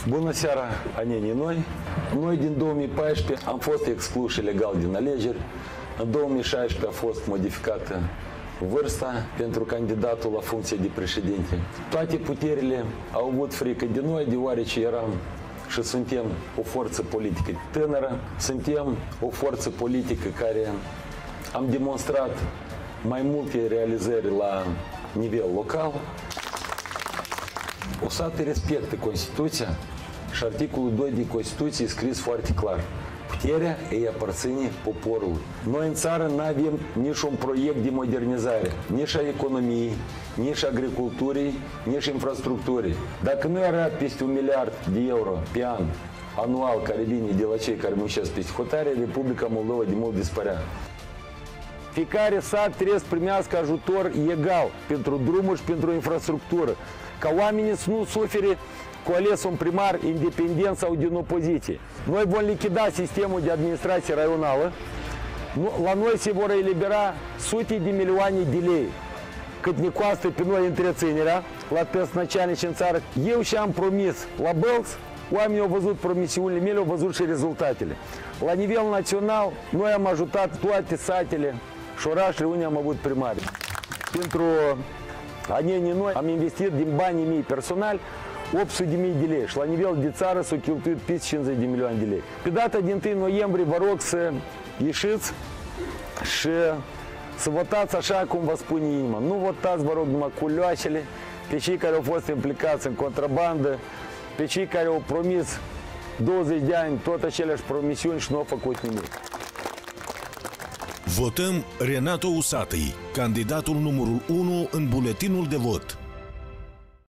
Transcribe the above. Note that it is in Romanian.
Bună seara, anenii noi. Noi din 2014 am fost excluși ilegal din alegeri. În 2016 a fost modificată vârsta pentru candidatul la funcție de președinte. Toate puterile au avut frică de noi, deoarece eram și suntem o forță politică tânără, suntem o forță politică care am demonstrat mai multe realizări la nivel local. USAT respectă Constituția și articolul 2 din Constituție e scris foarte clar. Puterea îi aparține poporului. Noi în țară nu avem nici un proiect de modernizare, nici a economiei, nici a agriculturii, nici infrastructurii. Dacă nu era peste 1 miliard de euro pe an anual care vine de la cei care muncesc peste hotare, Republica Moldova de mult dispărea. Fiecare sat trebuie să primească ajutor egal pentru drumuri și pentru infrastructură, ca oamenii să nu sufere cu ales un primar independent sau din opoziție. Noi vom lichida sistemul de administrație raională. La noi se vor elibera sute de milioane de lei, cât ne costă pe noi întreținerea la pesnăceanici în țară. Eu și-am promis la Bălț, oamenii au văzut promisiunile mele, au văzut și rezultatele. La nivel național, noi am ajutat toate satele și orașele unde am avut primari. Pentru anenii noi am investit din banii mei personali 800.000 de lei și la nivel de țară s-au cheltuit peste 50 de milioane de lei. Pe data din 1 noiembrie vă rog să ieșiți și să votați așa cum vă spune inima. Nu votați, vă rog, numai cu leoașele, pe cei care au fost implicați în contrabandă, pe cei care au promis 20 de ani tot aceleași promisiuni și nu au făcut nimic. Votăm Renato Usatăi, candidatul numărul 1 în buletinul de vot.